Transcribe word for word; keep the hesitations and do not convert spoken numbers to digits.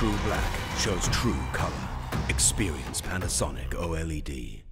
True black shows true color. Experience Panasonic O L E D.